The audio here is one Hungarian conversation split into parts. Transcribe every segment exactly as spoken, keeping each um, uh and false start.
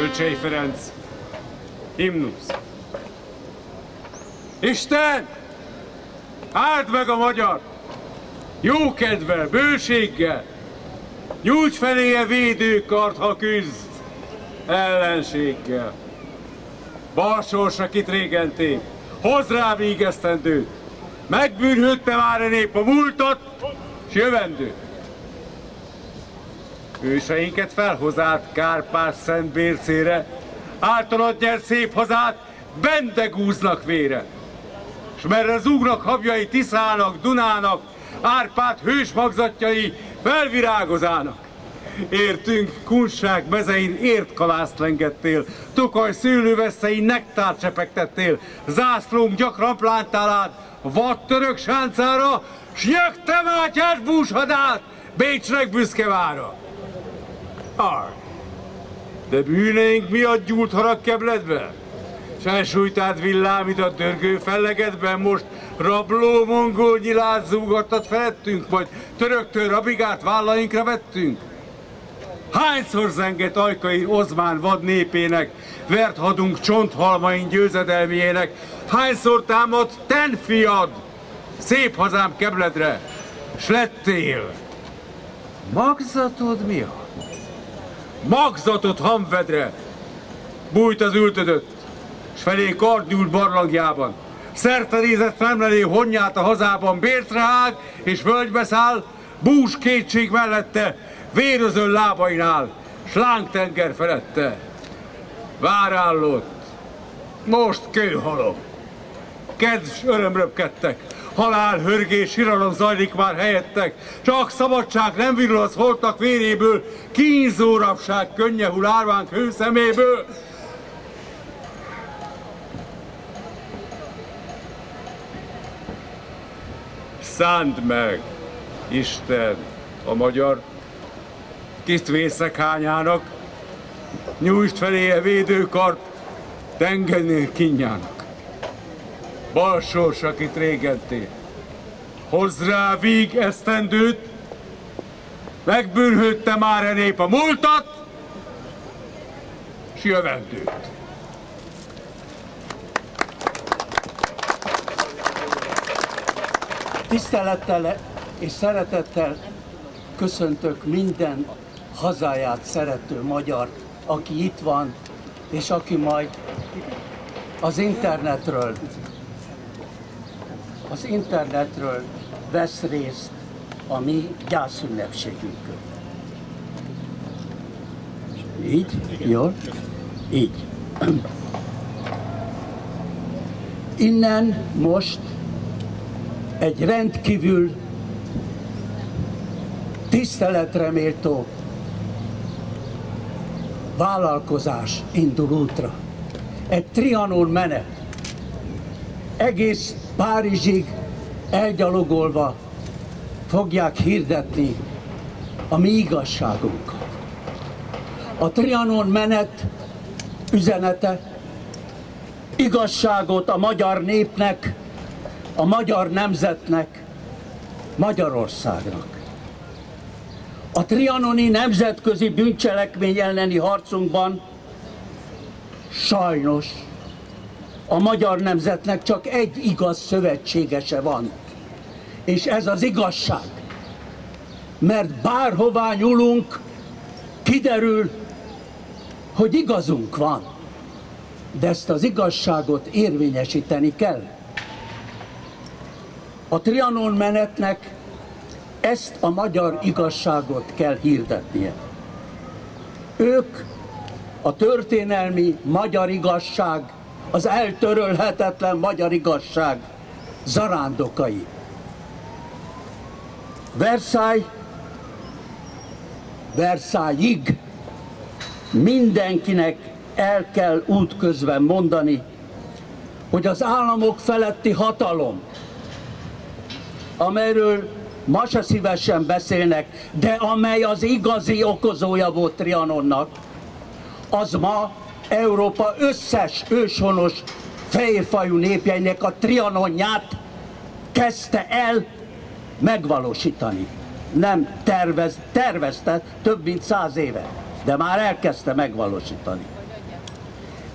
Kölcsey Ferenc, himnusz. Isten, áld meg a magyar! Jókedvel, bőséggel, nyújts feléje védőkart, ha küzd ellenséggel. Bal sorsa kit régentén, hozz rá vígesztendőt, megbűnhődte már a nép a múltat, s jövendőt. Őseinket felhozát Kárpát-Szent bércére, általad nyert szép hazát, bendegúznak vére. S merre zúgnak habjai Tiszának, Dunának, Árpád hős magzatjai felvirágozának. Értünk Kunság mezein értkalászt lengettél, Tokaj szőlőveszein nektárt csepegtettél, zászlónk gyakran plántál át, vad török sáncára, s nyögte Mátyás búshadát Bécsnek büszke vára. Arr, de bűneink miatt gyúlt harag kebledbe? S elsújtád villámit a dörgő fellegedben, most rabló mongol nyilát zúgattat felettünk, vagy töröktől rabigát vállainkra vettünk? Hányszor zengett Ajkai Ozmán vad népének, vert hadunk csonthalmain győzedelméjének, hányszor támadt ten fiad szép hazám kebledre, s lettél magzatod miatt? Magzatot hamvedre bújt az ültödött, s felé kard nyúlt barlangjában. Szerte nézett femlelé honnyát a hazában, bércre hág és völgybe száll, bús kétség mellette, vérözön lábainál, s lángtenger felette. Várállott, most kőhalom. Kedv s öröm röpkedtek, halál, hörgés, siralom zajlik már helyettek, csak szabadság nem virul az holtak véréből, kínzó rabság könnye hull árvánk hőszeméből. Szánd meg, Isten, a magyar kis vészekhányának, nyújtsd feléje védőkart tengernél kínjának. Bal sors, akit régentél, hozz rá víg esztendőt, megbűnhődte már a nép a múltat, s jövendőt. Tisztelettel és szeretettel köszöntök minden hazáját szerető magyart, aki itt van, és aki majd az internetről, az internetről vesz részt a mi gyászünnepségünkön. Így? Jól? Így. Innen most egy rendkívül tiszteletre méltó vállalkozás indul útra. Egy Trianon menet. Egész Párizsig elgyalogolva fogják hirdetni a mi igazságunkat. A Trianon menet üzenete: igazságot a magyar népnek, a magyar nemzetnek, Magyarországnak. A trianoni nemzetközi bűncselekmény elleni harcunkban sajnos a magyar nemzetnek csak egy igaz szövetségese van, és ez az igazság. Mert bárhová nyúlunk, kiderül, hogy igazunk van, de ezt az igazságot érvényesíteni kell. A Trianon menetnek ezt a magyar igazságot kell hirdetnie. Ők a történelmi magyar igazság, az eltörölhetetlen magyar igazság zarándokai. Versailles, Versailles-ig mindenkinek el kell útközben mondani, hogy az államok feletti hatalom, amelyről ma se szívesen beszélnek, de amely az igazi okozója volt Trianonnak, az ma Európa összes őshonos fehérfajú népjeinek a Trianonját kezdte el megvalósítani. Nem tervez, tervezte több mint száz éve, de már elkezdte megvalósítani.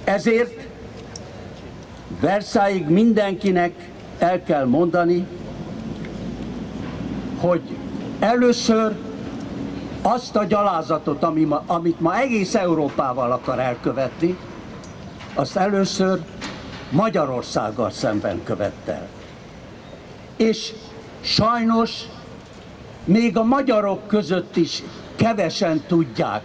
Ezért Versailles-ig mindenkinek el kell mondani, hogy először azt a gyalázatot, ami ma, amit ma egész Európával akar elkövetni, azt először Magyarországgal szemben követte el. És sajnos még a magyarok között is kevesen tudják,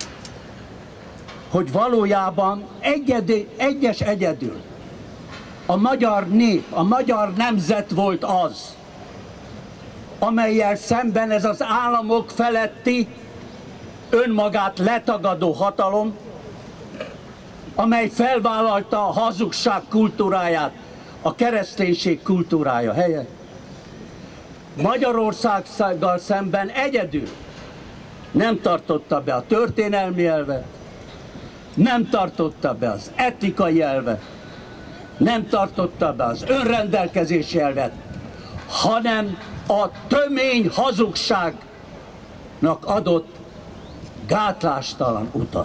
hogy valójában egyedi, egyes egyedül a magyar nép, a magyar nemzet volt az, amellyel szemben ez az államok feletti önmagát letagadó hatalom, amely felvállalta a hazugság kultúráját, a kereszténység kultúrája helyett, Magyarországgal szemben egyedül nem tartotta be a történelmi elvet, nem tartotta be az etikai elvet, nem tartotta be az önrendelkezési elvet, hanem a tömény hazugságnak adott gátlástalan utat.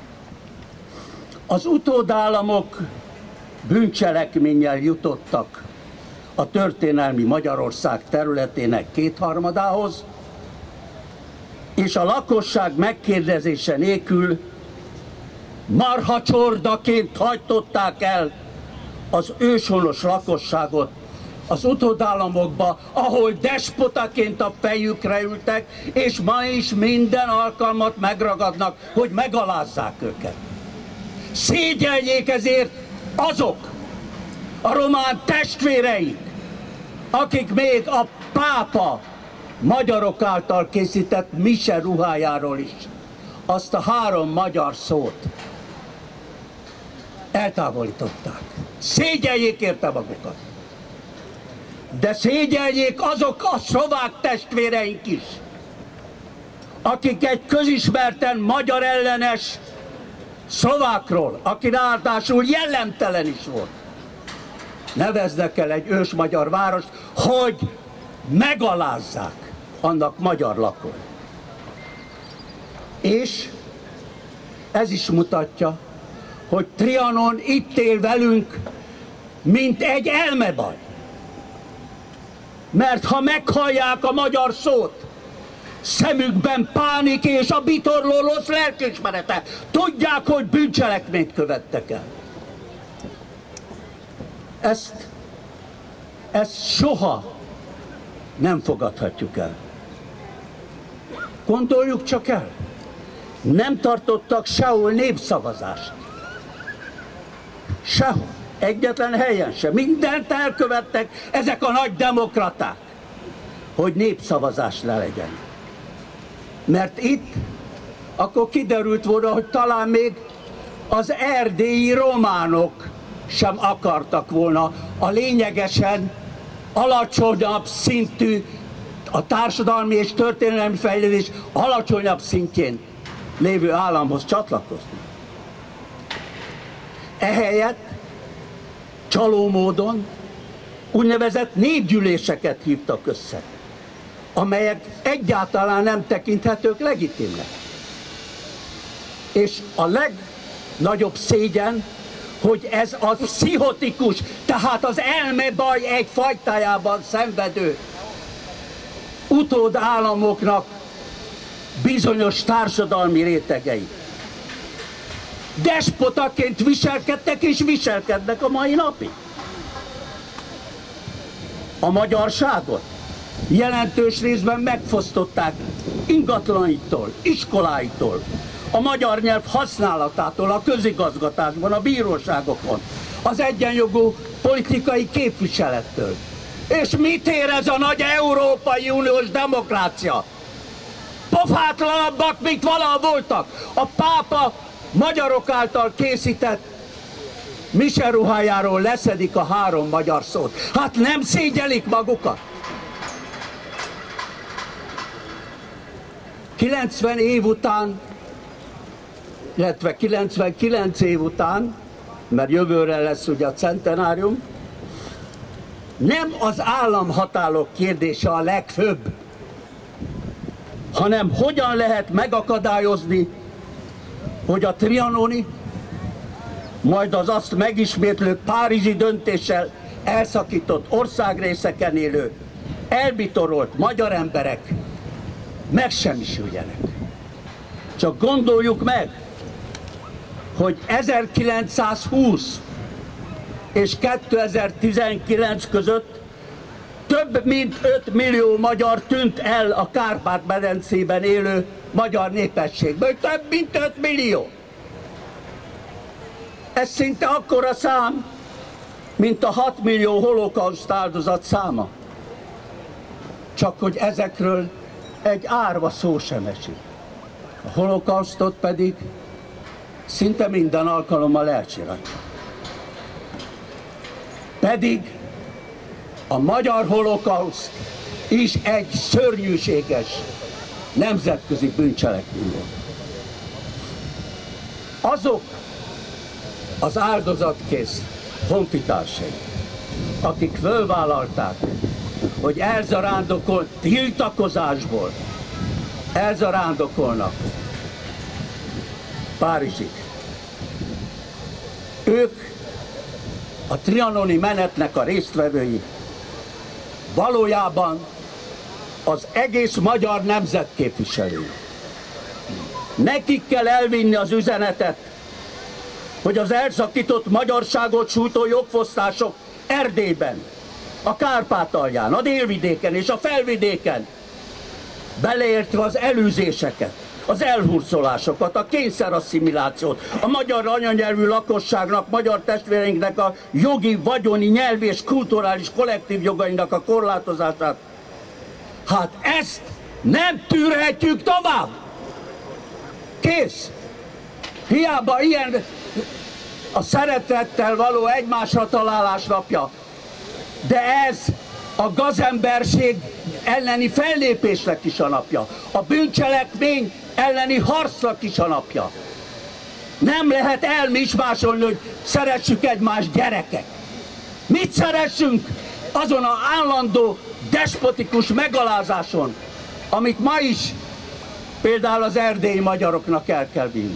Az utódállamok bűncselekménnyel jutottak a történelmi Magyarország területének kétharmadához, és a lakosság megkérdezése nélkül marhacsordaként hajtották el az őshonos lakosságot az utódállamokba, ahol despotaként a fejükre ültek, és ma is minden alkalmat megragadnak, hogy megalázzák őket. Szégyeljék ezért azok a román testvéreik, akik még a pápa magyarok által készített mise ruhájáról is azt a három magyar szót eltávolították. Szégyeljék érte magukat. De szégyeljék azok a szlovák testvéreink is, akik egy közismerten magyar ellenes szlovákról, aki ráadásul jellemtelen is volt, neveznek el egy ősmagyar várost, hogy megalázzák annak magyar lakói. És ez is mutatja, hogy Trianon itt él velünk, mint egy elmebaj. Mert ha meghallják a magyar szót, szemükben pánik és a bitorló rossz lelkiismerete. Tudják, hogy bűncselekményt követtek el. Ezt, ezt soha nem fogadhatjuk el. Gondoljuk csak el, nem tartottak sehol népszavazást. Sehol. Egyetlen helyen sem. Mindent elkövettek ezek a nagy demokraták, hogy népszavazás ne legyen. Mert itt akkor kiderült volna, hogy talán még az erdélyi románok sem akartak volna a lényegesen alacsonyabb szintű, a társadalmi és történelmi fejlődés alacsonyabb szintjén lévő államhoz csatlakozni. Ehelyett csaló módon úgynevezett népgyűléseket hívtak össze, amelyek egyáltalán nem tekinthetők legitimnek. És a legnagyobb szégyen, hogy ez a pszichotikus, tehát az elmebaj egy fajtájában szenvedő utódállamoknak bizonyos társadalmi rétegei despotaként viselkedtek és viselkednek a mai napig. A magyarságot jelentős részben megfosztották ingatlanaitól, iskoláitól, a magyar nyelv használatától a közigazgatásban, a bíróságokon, az egyenjogú politikai képviselettől. És mit ér ez a nagy Európai Uniós demokrácia? Pofátlanabbak, mint valaha voltak. A pápa magyarok által készített mise ruhájáról leszedik a három magyar szót. Hát nem szégyelik magukat? kilencven év után, illetve kilencvenkilenc év után, mert jövőre lesz ugye a centenárium, nem az államhatárok kérdése a legfőbb, hanem hogyan lehet megakadályozni, hogy a trianoni majd az azt megismétlő párizsi döntéssel elszakított országrészeken élő, elbitorolt magyar emberek megsemmisüljenek. Csak gondoljuk meg, hogy ezerkilencszázhúsz és kétezer-tizenkilenc között több mint öt millió magyar tűnt el a Kárpát-medencében élő magyar népességből. Több mint öt millió! Ez szinte akkora szám, mint a hat millió holokauszt áldozat száma. Csak hogy ezekről egy árva szó sem esik. A holokausztot pedig szinte minden alkalommal elcsiratja. Pedig a magyar holokauszt is egy szörnyűséges nemzetközi bűncselekmény volt. Azok az áldozatkész honfitársai, akik fölvállalták, hogy elzarándokol, tiltakozásból elzarándokolnak Párizsig. Ők a trianoni menetnek a résztvevői, valójában az egész magyar nemzet képviselői. Nekik kell elvinni az üzenetet, hogy az elszakított magyarságot sújtó jogfosztások Erdélyben, a Kárpátalján, a délvidéken és a felvidéken, beleértve az elűzéseket, az elhurcolásokat, a kényszerasszimilációt, a magyar anyanyelvű lakosságnak, magyar testvéreinknek a jogi, vagyoni, nyelvi és kulturális kollektív jogainak a korlátozását. Hát ezt nem tűrhetjük tovább! Kész! Hiába ilyen a szeretettel való egymásra találás napja, de ez a gazemberség elleni fellépésnek is a napja, a bűncselekmény elleni harcnak is a napja. Nem lehet elmismásolni, hogy szeressük egymást, gyerekek. Mit szeressünk azon az állandó despotikus megalázáson, amit ma is például az erdélyi magyaroknak el kell vinni.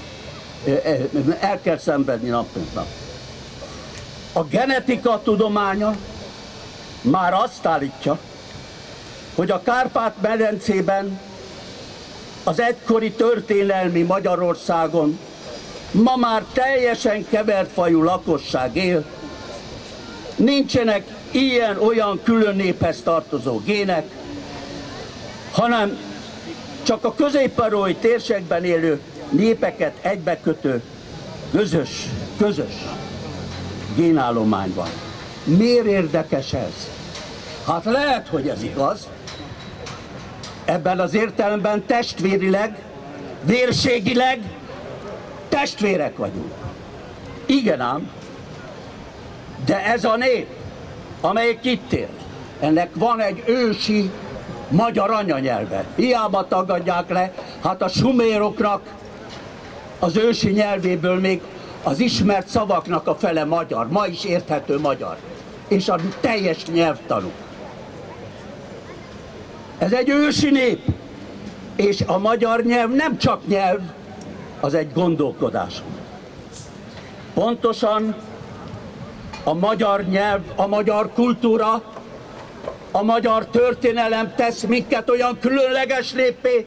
El kell szenvedni nap mint nap. A genetika tudománya már azt állítja, hogy a Kárpát-medencében, az egykori történelmi Magyarországon ma már teljesen kevert fajú lakosság él, nincsenek ilyen-olyan külön néphez tartozó gének, hanem csak a közép-európai térségben élő népeket egybekötő közös, közös génállomány van. Miért érdekes ez? Hát lehet, hogy ez igaz. Ebben az értelemben testvérileg, vérségileg testvérek vagyunk. Igen ám, de ez a nép, amelyik itt él, ennek van egy ősi magyar anyanyelve. Hiába tagadják le, hát a suméroknak az ősi nyelvéből még az ismert szavaknak a fele magyar, ma is érthető magyar, és a teljes nyelvtanú. Ez egy ősi nép, és a magyar nyelv nem csak nyelv, az egy gondolkodás. Pontosan a magyar nyelv, a magyar kultúra, a magyar történelem tesz minket olyan különleges néppé,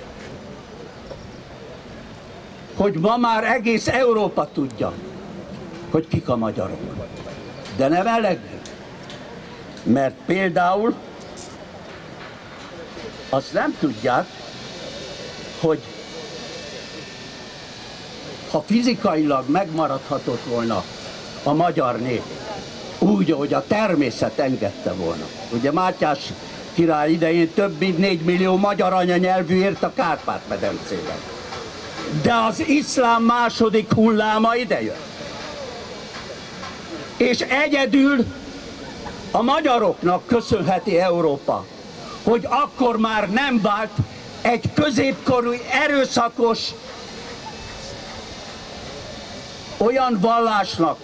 hogy ma már egész Európa tudja, hogy kik a magyarok. De nem elegendő, mert például azt nem tudják, hogy ha fizikailag megmaradhatott volna a magyar nép úgy, ahogy a természet engedte volna. Ugye Mátyás király idején több mint négy millió magyar anyanyelvű ért a Kárpát-medencében. De az iszlám második hulláma idejött. És egyedül a magyaroknak köszönheti Európa, hogy akkor már nem vált egy középkorú, erőszakos olyan vallásnak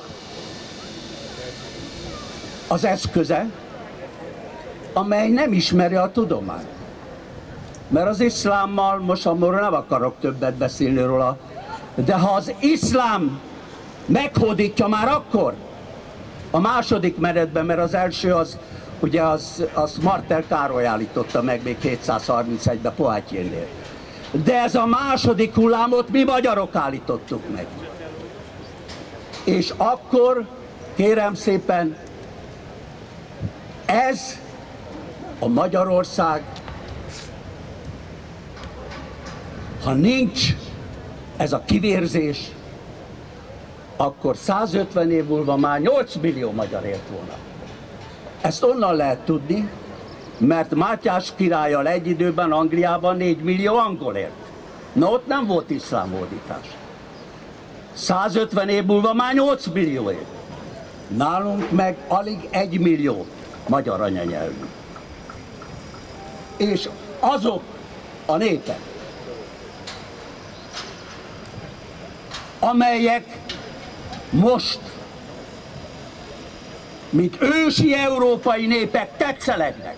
az eszköze, amely nem ismeri a tudományt. Mert az iszlámmal, most amúgy nem akarok többet beszélni róla, de ha az iszlám meghódítja már akkor a második menetben, mert az első az, ugye az, az Martel Károly állította meg még hétszázharmincegyben Poitiers-nél. De ez a második hullámot mi magyarok állítottuk meg. És akkor, kérem szépen, ez a Magyarország, ha nincs ez a kivérzés, akkor százötven év múlva már nyolc millió magyar élt volna. Ezt onnan lehet tudni, mert Mátyás királlyal egy időben Angliában négy millió angol élt. Na ott nem volt iszlámhódítás. százötven év múlva már nyolc millió élt. Nálunk meg alig egy millió magyar anyanyelvű. És azok a népek, amelyek most, mint ősi európai népek tetszelegnek,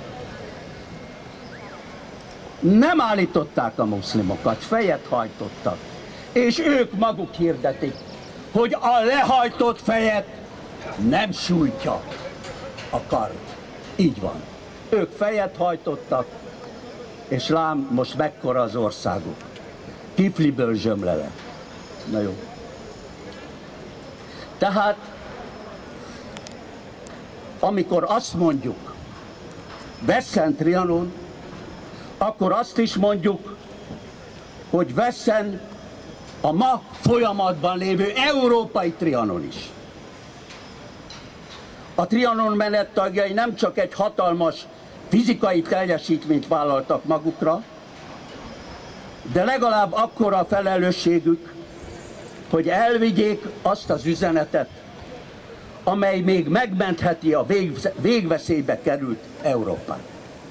nem állították a muszlimokat, fejet hajtottak, és ők maguk hirdetik, hogy a lehajtott fejet nem sújtja a kard. Így van. Ők fejet hajtottak, és lám, most mekkora az országuk. Kifliből zsömle lett. Na jó. Tehát, amikor azt mondjuk, Vesszen Trianon, akkor azt is mondjuk, hogy Vesszen a ma folyamatban lévő európai Trianon is. A Trianon menet tagjai nem csak egy hatalmas fizikai teljesítményt vállaltak magukra, de legalább akkora felelősségük, hogy elvigyék azt az üzenetet, amely még megmentheti a végveszélybe került Európát.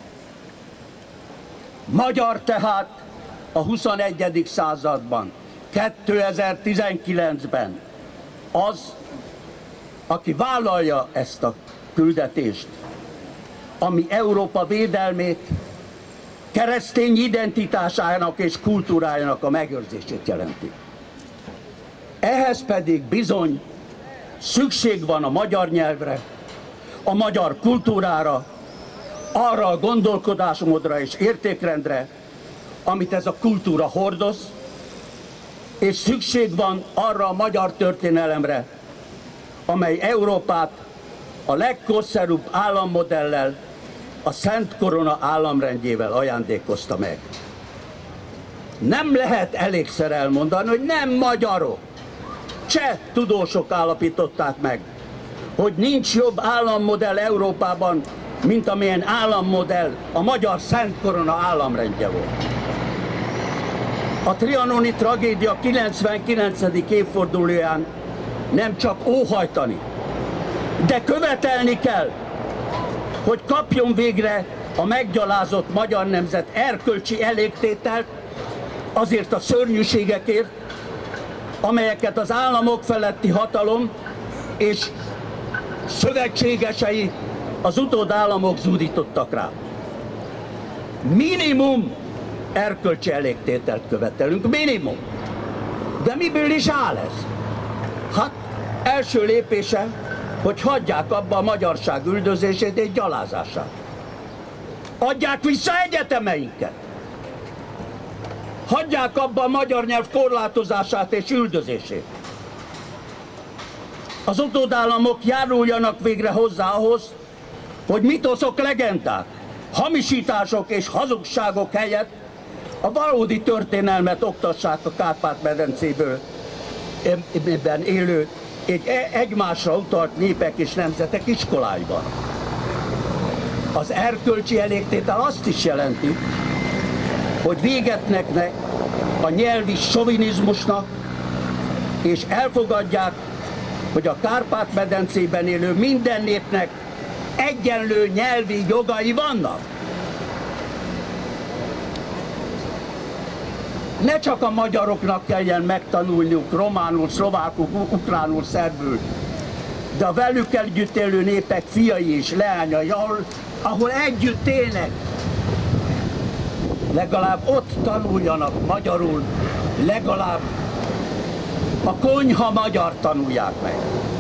Magyar tehát a huszonegyedik században, kétezer-tizenkilencben az, aki vállalja ezt a küldetést, ami Európa védelmét, keresztény identitásának és kultúrájának a megőrzését jelenti. Ehhez pedig bizony szükség van a magyar nyelvre, a magyar kultúrára, arra a gondolkodásmódra és értékrendre, amit ez a kultúra hordoz, és szükség van arra a magyar történelemre, amely Európát a legkorszerűbb állammodellel, a Szent Korona államrendjével ajándékozta meg. Nem lehet elégszer elmondani, hogy nem magyarok. Cseh tudósok állapították meg, hogy nincs jobb állammodell Európában, mint amilyen állammodell a magyar Szent Korona államrendje volt. A trianoni tragédia kilencvenkilencedik évfordulóján nem csak óhajtani, de követelni kell, hogy kapjon végre a meggyalázott magyar nemzet erkölcsi elégtételt azért a szörnyűségekért, amelyeket az államok feletti hatalom és szövetségesei, az utódállamok zúdítottak rá. Minimum erkölcsi elégtételt követelünk, minimum. De miből is áll ez? Hát első lépése, hogy hagyják abba a magyarság üldözését és gyalázását. Adják vissza egyetemeinket. Hagyják abba a magyar nyelv korlátozását és üldözését. Az utódállamok járuljanak végre hozzá ahhoz, hogy mitoszok, legendák, hamisítások és hazugságok helyett a valódi történelmet oktassák a Kárpát-medencéből ebben élő, egy egymásra utalt népek és nemzetek iskoláiban. Az erkölcsi elégtétel azt is jelenti, hogy véget vetnek a nyelvi sovinizmusnak, és elfogadják, hogy a Kárpát-medencében élő minden népnek egyenlő nyelvi jogai vannak. Ne csak a magyaroknak kelljen megtanulniuk románul, szlovákul, ukránul, szerbül, de a velük együtt élő népek fiai és leányai, ahol, ahol együtt élnek, legalább ott tanuljanak magyarul, legalább a konyha magyar tanulják meg.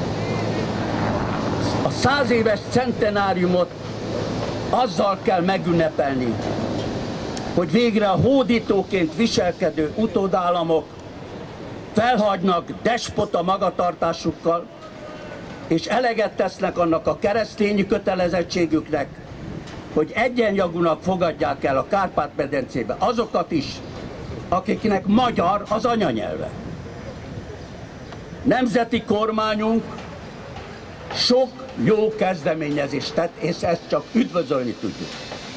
A száz éves centenáriumot azzal kell megünnepelni, hogy végre a hódítóként viselkedő utódállamok felhagynak despota magatartásukkal, és eleget tesznek annak a keresztény kötelezettségüknek, hogy egyenjogúnak fogadják el a Kárpát-medencébe azokat is, akiknek magyar az anyanyelve. Nemzeti kormányunk sok jó kezdeményezést tett, és ezt csak üdvözölni tudjuk.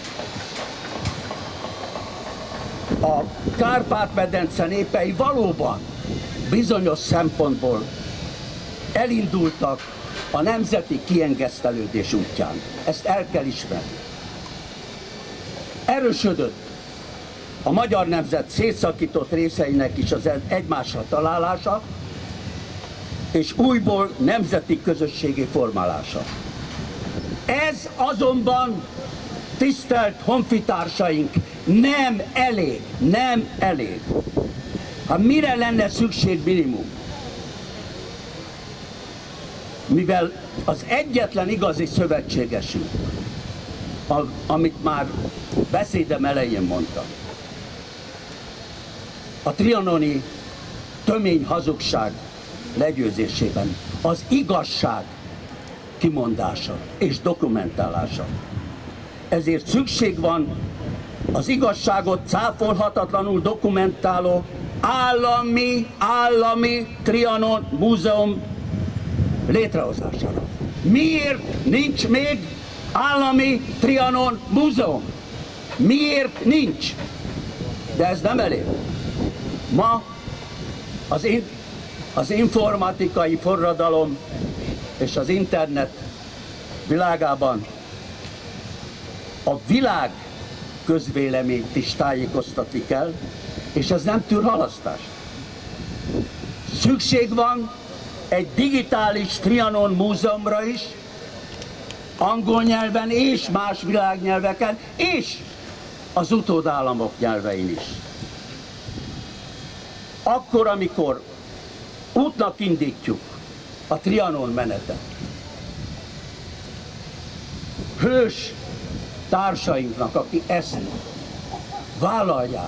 A Kárpát-medence népei valóban bizonyos szempontból elindultak a nemzeti kiengesztelődés útján. Ezt el kell ismerni. Erősödött a magyar nemzet szétszakított részeinek is az egymásra találása, és újból nemzeti közösségi formálása. Ez azonban, tisztelt honfitársaink, nem elég, nem elég. Hát mire lenne szükség minimum? Mivel az egyetlen igazi szövetségesünk, amit már beszédem elején mondtam, a trianoni tömény hazugság legyőzésében az igazság kimondása és dokumentálása. Ezért szükség van az igazságot cáfolhatatlanul dokumentáló állami, állami Trianon Múzeum létrehozására. Miért nincs még állami Trianon Múzeum? Miért nincs? De ez nem elég. Ma az, in, az informatikai forradalom és az internet világában a világ közvéleményt is tájékoztatni kell, és ez nem tűr halasztást. Szükség van egy digitális Trianon múzeumra is, angol nyelven és más világnyelveken, és az utódállamok nyelvein is. Akkor, amikor útnak indítjuk a Trianon menetet, hős társainknak, aki ezt vállalják,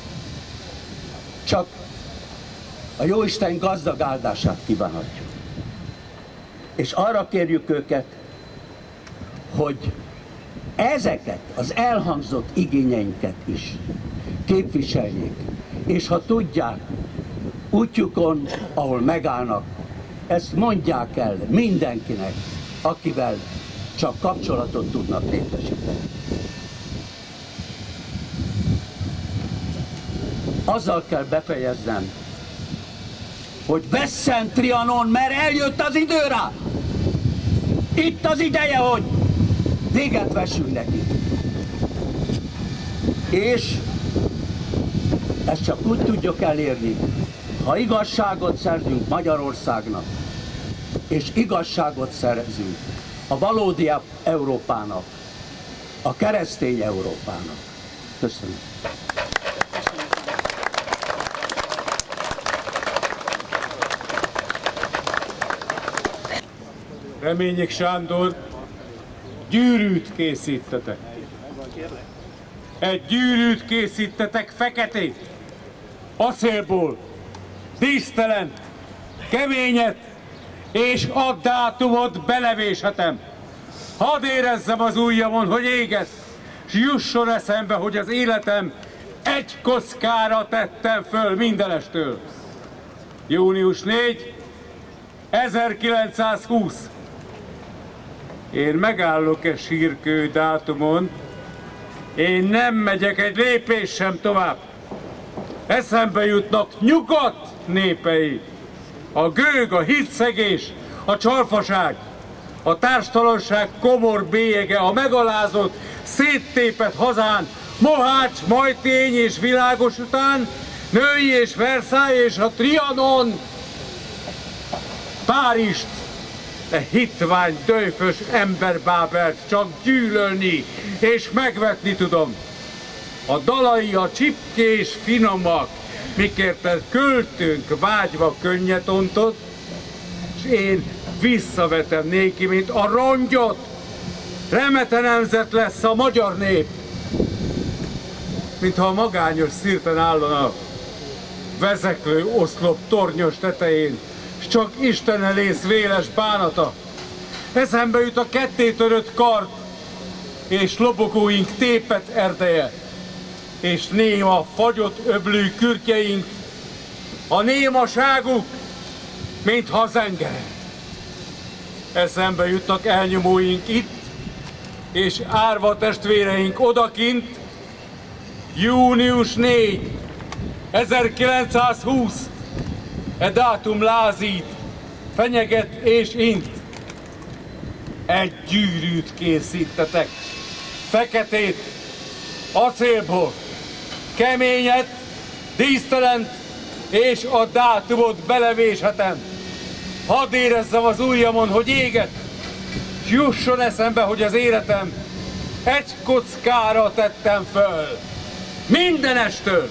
csak a Jóisten gazdag áldását kívánhatjuk. És arra kérjük őket, hogy ezeket az elhangzott igényeinket is képviseljék, és ha tudják, útjukon, ahol megállnak, ezt mondják el mindenkinek, akivel csak kapcsolatot tudnak létesíteni. Azzal kell befejeznem, hogy vesszen Trianon, mert eljött az idő rá. Itt az ideje, hogy véget vessünk neki. És ezt csak úgy tudjuk elérni, ha igazságot szerzünk Magyarországnak, és igazságot szerzünk a valódi Európának, a keresztény Európának. Köszönöm. Reményik Sándor, gyűrűt készítetek. Egy gyűrűt készítetek feketét, acélból, dísztelent, keményet, és a dátumot belevéshetem. Hadd érezzem az ujjamon, hogy éget, s jusson eszembe, hogy az életem egy kockára tettem föl mindenestől. június negyedike, ezerkilencszázhúsz. Én megállok-e sírkő dátumon, én nem megyek egy lépés sem tovább. Eszembe jutnak nyugodt népei, a gőg, a hitszegés, a csalfaság, a társtalanság komor bélyege, a megalázott, széttépett hazán, Mohács, Majtény és Világos után, Női és Versailles és a Trianon, Párizst, e hitvány, döjfös emberbábert csak gyűlölni és megvetni tudom. A dalai a csipkés finomak, mikért költőnk vágyva könnyet ontott, és én visszavetem néki, mint a rongyot. Remete nemzet lesz a magyar nép, mintha a magányos szirten állana vezeklő oszlop tornyos tetején, s csak Isten elész véles bánata. Eszembe jut a kettétörött kard, és lobogóink tépet erdeje, és néma fagyott öblű kürtjeink, a némaságuk, mintha zengere. Eszembe jutnak elnyomóink itt, és árva testvéreink odakint, június negyedike, ezerkilencszázhúsz, e dátum lázít, fenyeget és int. Egy gyűrűt készítetek, feketét, acélból, keményet, dísztelent, és a dátumot belevéshetem. Hadd érezzem az ujjamon, hogy éget, s jusson eszembe, hogy az életem egy kockára tettem föl. Mindenestől!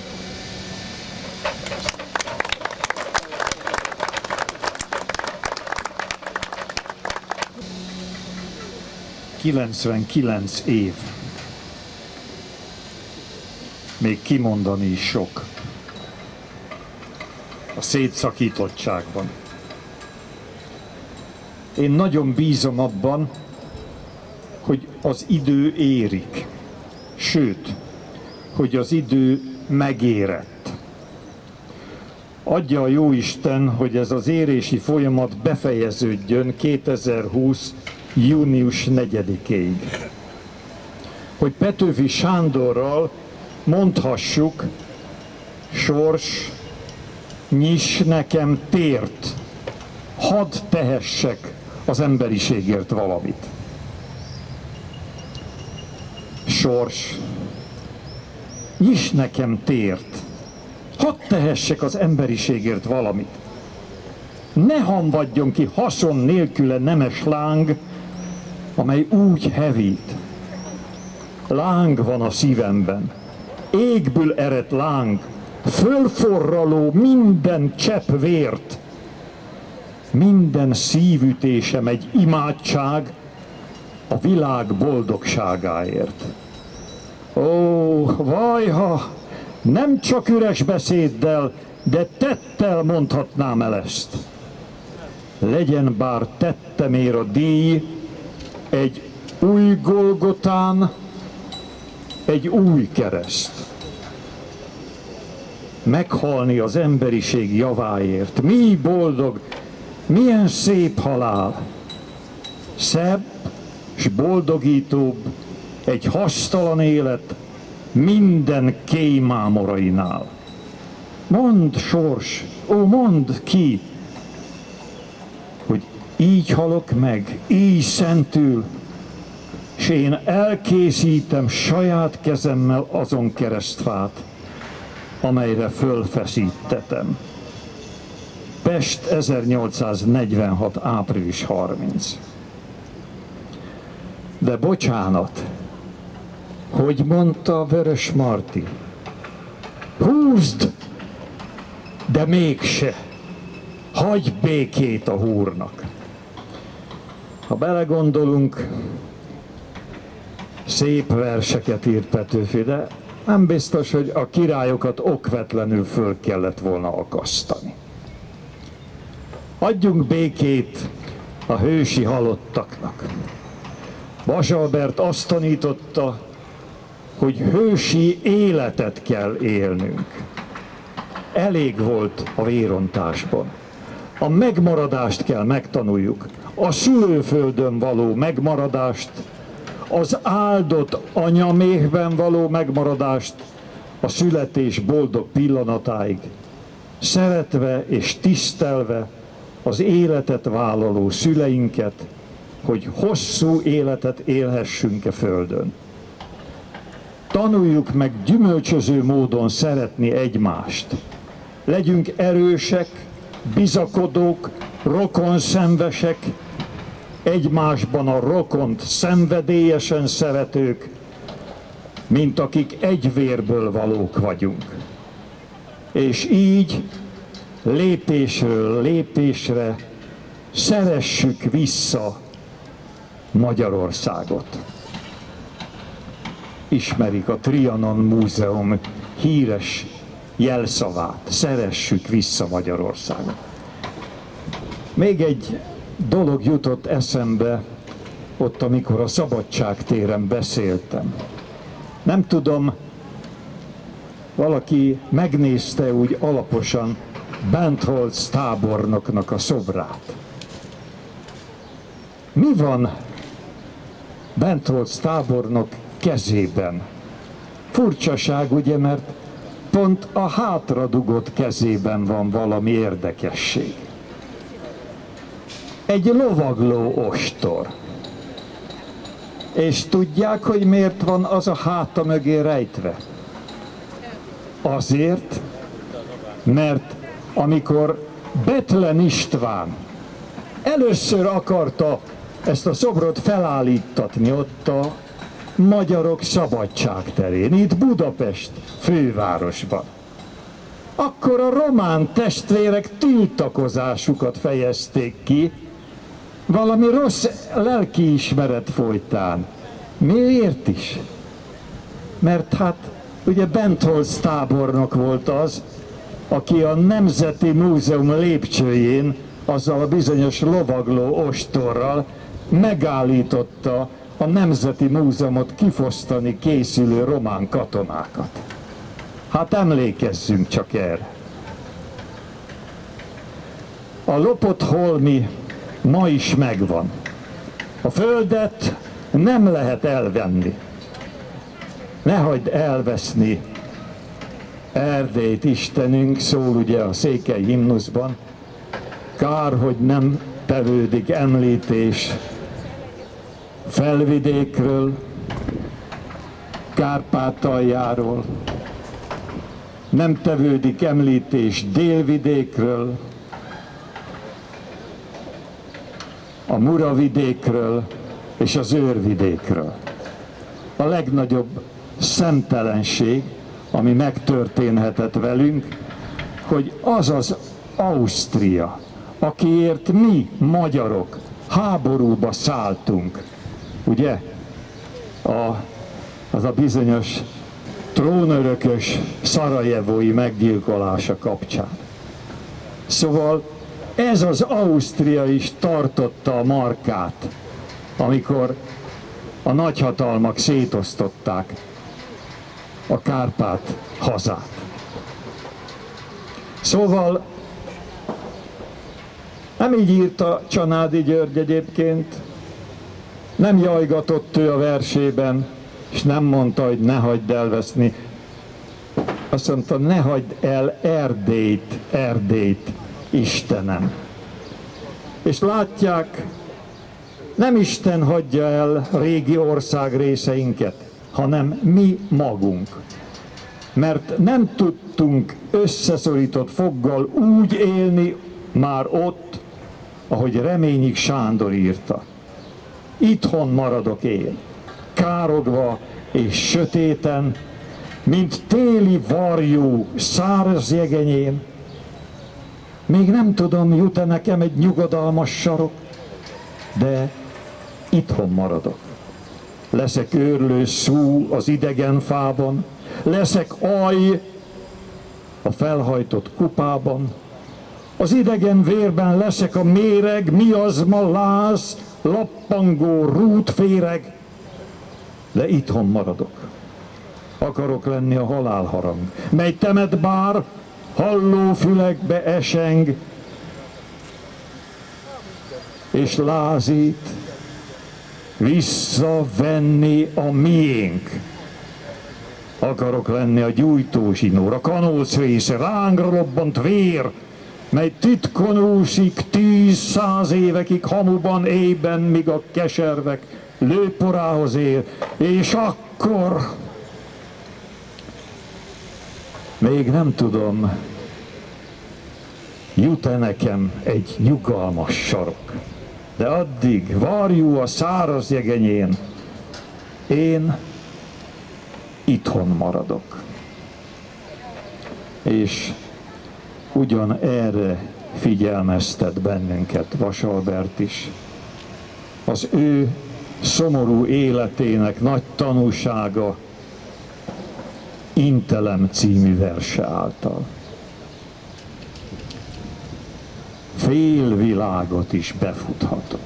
kilencvenkilenc év. Még kimondani is sok. A szétszakítottságban. Én nagyon bízom abban, hogy az idő érik. Sőt, hogy az idő megérett. Adja a Jóisten, hogy ez az érési folyamat befejeződjön kétezer-húsz. június negyedikéig. Hogy Petőfi Sándorral mondhassuk, sors, nyiss nekem tért, hadd tehessek az emberiségért valamit. Sors, nyiss nekem tért, hadd tehessek az emberiségért valamit. Ne hamvadjon ki haszon nélküle nemes láng, amely úgy hevít. Láng van a szívemben, égből eredt láng, fölforraló minden csepp vért. Minden szívütésem egy imádság a világ boldogságáért. Ó, vajha, nem csak üres beszéddel, de tettel mondhatnám el ezt. Legyen bár tettemér a díj, egy új Golgotán, egy új kereszt. Meghalni az emberiség javáért. Mi boldog, milyen szép halál. Szebb és boldogítóbb egy hasztalan élet minden kémámorainál. Mondd, sors, ó, mondd ki, hogy így halok meg, így szentül, s én elkészítem saját kezemmel azon keresztfát, amelyre fölfeszítetem. Pest, ezernyolcszáznegyvenhat. április harmincadika. De bocsánat, hogy mondta Vörös Marti? Húzd, de mégse, hagyj békét a húrnak. Ha belegondolunk, szép verseket írt Petőfi, de nem biztos, hogy a királyokat okvetlenül föl kellett volna akasztani. Adjunk békét a hősi halottaknak. Bas Albert azt tanította, hogy hősi életet kell élnünk. Elég volt a vérontásban. A megmaradást kell megtanuljuk. A szülőföldön való megmaradást, az áldott anyaméhben való megmaradást, a születés boldog pillanatáig, szeretve és tisztelve az életet vállaló szüleinket, hogy hosszú életet élhessünk-e földön. Tanuljuk meg gyümölcsöző módon szeretni egymást. Legyünk erősek, bizakodók, rokonszenvesek, egymásban a rokont szenvedélyesen szeretők, mint akik egy vérből valók vagyunk. és így lépésről lépésre szeressük vissza Magyarországot. Ismerik a Trianon Múzeum híres jelszavát, szeressük vissza Magyarországot. Még egy dolog jutott eszembe, ott, amikor a Szabadságtéren beszéltem. Nem tudom, valaki megnézte úgy alaposan Bentholz tábornoknak a szobrát. Mi van Bentholz tábornok kezében? Furcsaság, ugye, mert pont a hátradugott kezében van valami érdekesség. Egy lovagló ostor. És tudják, hogy miért van az a háta mögé rejtve? Azért, mert amikor Bethlen István először akarta ezt a szobrot felállítatni ott a Magyarok Szabadságterén, itt Budapest fővárosban, akkor a román testvérek tiltakozásukat fejezték ki, valami rossz lelkiismeret folytán. Miért is? Mert hát ugye Bentholz tábornok volt az, aki a Nemzeti Múzeum lépcsőjén azzal a bizonyos lovagló ostorral megállította a Nemzeti Múzeumot kifosztani készülő román katonákat. Hát emlékezzünk csak erre. A lopott holmi ma is megvan. A földet nem lehet elvenni. Ne hagyd elveszni Erdélyt, Istenünk, szól ugye a székely himnuszban. Kár, hogy nem tevődik említés Felvidékről, Kárpátaljáról, nem tevődik említés Délvidékről, a Muravidékről és az Őrvidékről. A legnagyobb szemtelenség, ami megtörténhetett velünk, hogy az az Ausztria, akiért mi, magyarok, háborúba szálltunk, ugye? A, az a bizonyos trónörökös szarajevói meggyilkolása kapcsán. Szóval ez az Ausztria is tartotta a markát, amikor a nagyhatalmak szétosztották a Kárpát hazát. Szóval nem így írta Csanádi György egyébként, nem jajgatott ő a versében, és nem mondta, hogy ne hagyd elveszni. Azt mondta, ne hagyd el Erdélyt, Erdélyt, Istenem. És látják, nem Isten hagyja el régi ország részeinket, hanem mi magunk. Mert nem tudtunk összeszorított foggal úgy élni már ott, ahogy Reményik Sándor írta. Itthon maradok én, károgva és sötéten, mint téli varjú száraz jegenyén. Még nem tudom, jut-e nekem egy nyugodalmas sarok, de itthon maradok. Leszek őrlő szú az idegen fában, leszek aj a felhajtott kupában, az idegen vérben leszek a méreg, miazma, láz, lappangó rútféreg, de itthon maradok. Akarok lenni a halálharang, mely temet bár, halló fülekbe eseng, és lázít, visszavenni a miénk. Akarok lenni a gyújtózsinór, a kanócvész, rángra robbant vér, mely titkon úszik tíz-száz évekig hamuban, éjben, míg a keservek lőporához ér, és akkor még nem tudom, jut-e nekem egy nyugalmas sarok, de addig varjú a száraz jegenyén, én itthon maradok. És ugyan erre figyelmeztet bennünket Vasalbert is. Az ő szomorú életének nagy tanúsága Intelem című verse által. Fél világot is befuthatod.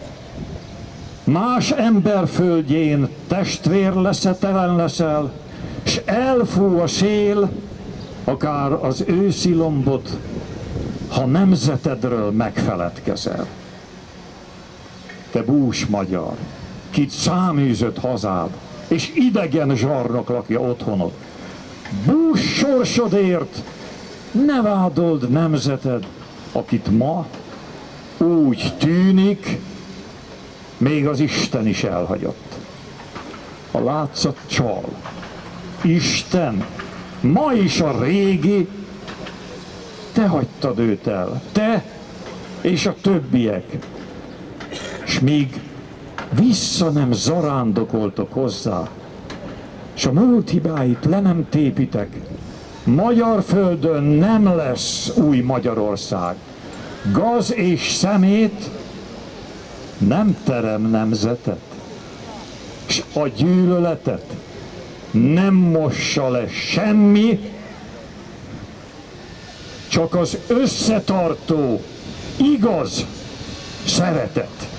Más ember földjén testvér leszetelen leszel, s elfú a szél, akár az őszi lombot, ha nemzetedről megfeledkezel. Te bús magyar, kit száműzött hazád, és idegen zsarnok lakja otthonod. Bús sorsodért ne vádold nemzeted, akit ma úgy tűnik, még az Isten is elhagyott. A látszat csal. Isten ma is a régi, te hagytad őt el, te és a többiek, s míg vissza nem zarándokoltok hozzá, s a múlt hibáit le nem tépitek, magyar földön nem lesz új Magyarország. Gaz és szemét nem terem nemzetet, s a gyűlöletet nem mossa le semmi, csak az összetartó, igaz szeretet.